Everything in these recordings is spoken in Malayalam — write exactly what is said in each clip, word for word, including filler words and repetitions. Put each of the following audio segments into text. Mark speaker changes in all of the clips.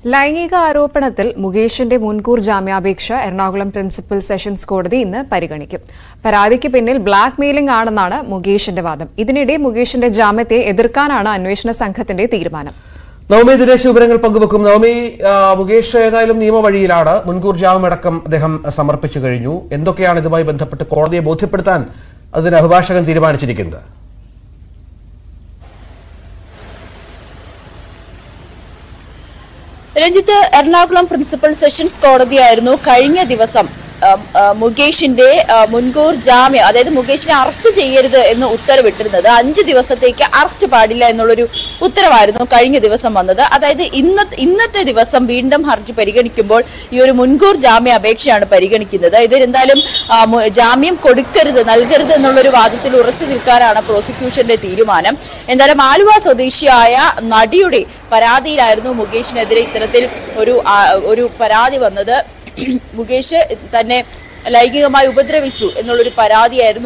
Speaker 1: ലൈംഗിക ആരോപണത്തിൽ മുകേഷിന്റെ മുൻകൂർ ജാമ്യാപേക്ഷ എറണാകുളം പ്രിൻസിപ്പൽ സെഷൻസ് കോടതി ഇന്ന് പരിഗണിക്കും. പരാതിക്ക് പിന്നിൽ ബ്ലാക്ക് മെയിലിംഗ് ആണെന്നാണ് മുകേഷിന്റെ വാദം. ഇതിനിടെ മുകേഷിന്റെ ജാമ്യത്തെ എതിർക്കാനാണ് അന്വേഷണ സംഘത്തിന്റെ തീരുമാനം.
Speaker 2: നവമി ദിനേശ് വിവരങ്ങൾ പങ്കുവെക്കും. നവമി, മുകേഷ് ഏതായാലും നിയമവഴിയിലാണ്. മുൻകൂർ ജാമ്യമടക്കം അദ്ദേഹം സമർപ്പിച്ചു കഴിഞ്ഞു. എന്തൊക്കെയാണ് ഇതുമായി ബന്ധപ്പെട്ട് കോടതിയെ ബോധ്യപ്പെടുത്താൻ അതിന് അഭിഭാഷകൻ തീരുമാനിച്ചിരിക്കുന്നത്?
Speaker 3: രഞ്ജിത്ത്, എറണാകുളം പ്രിൻസിപ്പൽ സെഷൻസ് കോടതിയായിരുന്നു കഴിഞ്ഞ ദിവസം മുകേഷിന്റെ മുൻകൂർ ജാമ്യം, അതായത് മുകേഷിനെ അറസ്റ്റ് ചെയ്യരുത് എന്ന് ഉത്തരവിട്ടിരുന്നത്. അഞ്ചു ദിവസത്തേക്ക് അറസ്റ്റ് പാടില്ല എന്നുള്ളൊരു ഉത്തരവായിരുന്നു കഴിഞ്ഞ ദിവസം വന്നത്. അതായത് ഇന്ന ഇന്നത്തെ ദിവസം വീണ്ടും ഹർജി പരിഗണിക്കുമ്പോൾ ഈ ഒരു മുൻകൂർ ജാമ്യ അപേക്ഷയാണ് പരിഗണിക്കുന്നത്. ഇതിൽ എന്തായാലും ജാമ്യം കൊടുക്കരുത്, നൽകരുത് എന്നുള്ളൊരു വാദത്തിൽ ഉറച്ചു നിൽക്കാനാണ് പ്രോസിക്യൂഷന്റെ തീരുമാനം. എന്തായാലും ആലുവ സ്വദേശിയായ നടിയുടെ പരാതിയിലായിരുന്നു മുകേഷിനെതിരെ ഇത്തരത്തിൽ ഒരു ഒരു പരാതി വന്നത്. മുകേഷ് തന്നെ ലൈംഗികമായി ഉപദ്രവിച്ചു എന്നുള്ളൊരു പരാതിയായിരുന്നു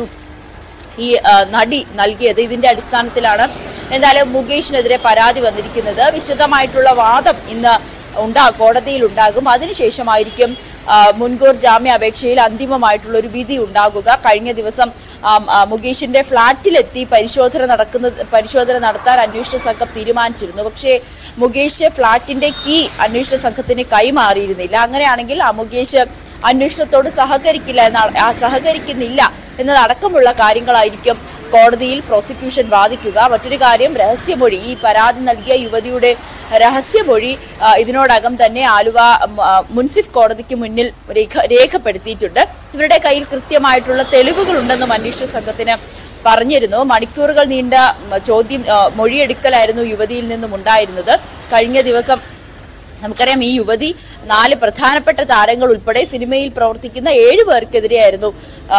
Speaker 3: ഈ നടി നൽകിയത്. ഇതിന്റെ അടിസ്ഥാനത്തിലാണ് എന്തായാലും മുകേഷിനെതിരെ പരാതി വന്നിരിക്കുന്നത്. വിശദമായിട്ടുള്ള വാദം ഇന്ന് ഉണ്ടാ കോടതിയിൽ ഉണ്ടാകും. അതിനുശേഷമായിരിക്കും മുൻകൂർ ജാമ്യാപേക്ഷയിൽ അന്തിമമായിട്ടുള്ള ഒരു വിധി ഉണ്ടാകുക. കഴിഞ്ഞ ദിവസം മുകേഷിന്റെ ഫ്ളാറ്റിലെത്തി പരിശോധന നടക്കുന്ന പരിശോധന നടത്താൻ അന്വേഷണ സംഘം തീരുമാനിച്ചിരുന്നു. പക്ഷേ മുകേഷ് ഫ്ളാറ്റിന്റെ കീ അന്വേഷണ സംഘത്തിന് കൈമാറിയിരുന്നില്ല. അങ്ങനെയാണെങ്കിൽ ആ മുകേഷ് അന്വേഷണത്തോട് സഹകരിക്കില്ല എന്ന സഹകരിക്കുന്നില്ല എന്നതടക്കമുള്ള കാര്യങ്ങളായിരിക്കും കോടതിയിൽ പ്രോസിക്യൂഷൻ വാദിക്കുക. മറ്റൊരു കാര്യം, രഹസ്യമൊഴി, ഈ പരാതി നൽകിയ യുവതിയുടെ രഹസ്യമൊഴി ഇതിനോടകം തന്നെ ആലുവ മുൻസിഫ് കോടതിക്ക് മുന്നിൽ രേഖ രേഖപ്പെടുത്തിയിട്ടുണ്ട്. ഇവരുടെ കയ്യിൽ കൃത്യമായിട്ടുള്ള തെളിവുകളുണ്ടെന്നും അന്വേഷണ സംഘത്തിന് പറഞ്ഞിരുന്നു. മണിക്കൂറുകൾ നീണ്ട ചോദ്യം മൊഴിയെടുക്കലായിരുന്നു യുവതിയിൽ നിന്നും ഉണ്ടായിരുന്നത്. കഴിഞ്ഞ ദിവസം നമുക്കറിയാം, ഈ യുവതി നാല് പ്രധാനപ്പെട്ട താരങ്ങൾ ഉൾപ്പെടെ സിനിമയിൽ പ്രവർത്തിക്കുന്ന ഏഴു പേർക്കെതിരെയായിരുന്നു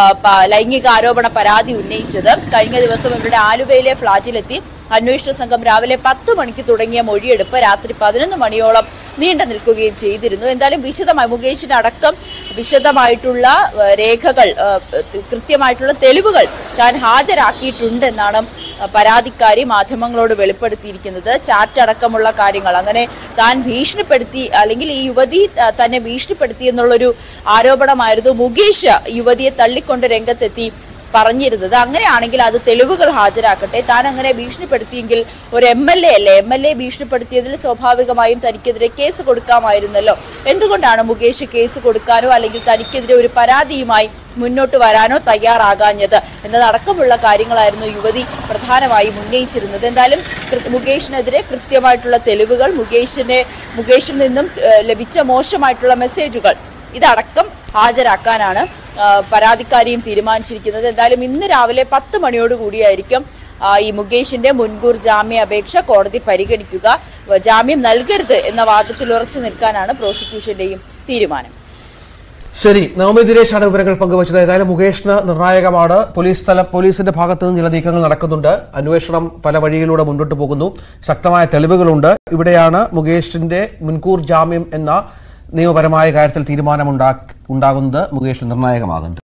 Speaker 3: ലൈംഗിക ആരോപണ പരാതി ഉന്നയിച്ചത്. കഴിഞ്ഞ ദിവസം ഇവരുടെ ആലുവയിലെ ഫ്ളാറ്റിലെത്തി അന്വേഷണ സംഘം രാവിലെ പത്ത് മണിക്ക് തുടങ്ങിയ മൊഴിയെടുപ്പ് രാത്രി പതിനൊന്ന് മണിയോളം നീണ്ടു നിൽക്കുകയും ചെയ്തിരുന്നു. എന്തായാലും വിശദമായി മുകേഷിനടക്കം വിശദമായിട്ടുള്ള രേഖകൾ, കൃത്യമായിട്ടുള്ള തെളിവുകൾ താൻ ഹാജരാക്കിയിട്ടുണ്ടെന്നാണ് പരാതിക്കാരി മാധ്യമങ്ങളോട് വെളിപ്പെടുത്തിയിരിക്കുന്നത്. ചാറ്റ് അടക്കമുള്ള കാര്യങ്ങൾ, അങ്ങനെ താൻ ഭീഷണിപ്പെടുത്തി അല്ലെങ്കിൽ ഈ യുവതി തന്നെ ഭീഷണിപ്പെടുത്തി എന്നുള്ളൊരു ആരോപണമായിരുന്നു മുകേഷ് യുവതിയെ തള്ളിക്കൊണ്ട് രംഗത്തെത്തി പറഞ്ഞിരുന്നത്. അങ്ങനെയാണെങ്കിൽ അത് തെളിവുകൾ ഹാജരാക്കട്ടെ, താൻ അങ്ങനെ ഭീഷണിപ്പെടുത്തിയെങ്കിൽ ഒരു എം എൽ എ അല്ലേ, എം എൽ എ ഭീഷണിപ്പെടുത്തിയതിൽ സ്വാഭാവികമായും തനിക്കെതിരെ കേസ് കൊടുക്കാമായിരുന്നല്ലോ. എന്തുകൊണ്ടാണ് മുകേഷ് കേസ് കൊടുക്കാനോ അല്ലെങ്കിൽ തനിക്കെതിരെ ഒരു പരാതിയുമായി മുന്നോട്ട് വരാനോ തയ്യാറാകാഞ്ഞത് എന്നതടക്കമുള്ള കാര്യങ്ങളായിരുന്നു യുവതി പ്രധാനമായും ഉന്നയിച്ചിരുന്നത്. എന്തായാലും മുകേഷിനെതിരെ കൃത്യമായിട്ടുള്ള തെളിവുകൾ, മുകേഷിനെ മുകേഷിൽ നിന്നും ലഭിച്ച മോശമായിട്ടുള്ള മെസ്സേജുകൾ ഇതടക്കം ഹാജരാക്കാനാണ് പരാതിക്കാരിയും തീരുമാനിച്ചിരിക്കുന്നത്. എന്തായാലും ഇന്ന് രാവിലെ പത്ത് മണിയോടുകൂടിയായിരിക്കും ഈ മുകേഷിന്റെ മുൻകൂർ ജാമ്യാപേക്ഷ കോടതി പരിഗണിക്കുക. ജാമ്യം നൽകരുത് എന്ന വാദത്തിൽ ഉറച്ചു നിൽക്കാനാണ് പ്രോസിക്യൂഷന്റെയും തീരുമാനം.
Speaker 2: ശരി, നവമി ദിനേശാണ് വിവരങ്ങൾ പങ്കുവച്ചത്. ഏതായാലും മുകേഷിന് നിർണായകമാണ്. പോലീസ് തല പോലീസിന്റെ ഭാഗത്ത് നിന്ന് ചില നീക്കങ്ങൾ നടക്കുന്നുണ്ട്. അന്വേഷണം പല വഴിയിലൂടെ മുന്നോട്ട് പോകുന്നു. ശക്തമായ തെളിവുകളുണ്ട്. ഇവിടെയാണ് മുകേഷിന്റെ മുൻകൂർ ജാമ്യം എന്ന നിയമപരമായ കാര്യത്തിൽ തീരുമാനമുണ്ടാകുന്നത് മുകേഷ് നിർണായകമാകുന്നത്.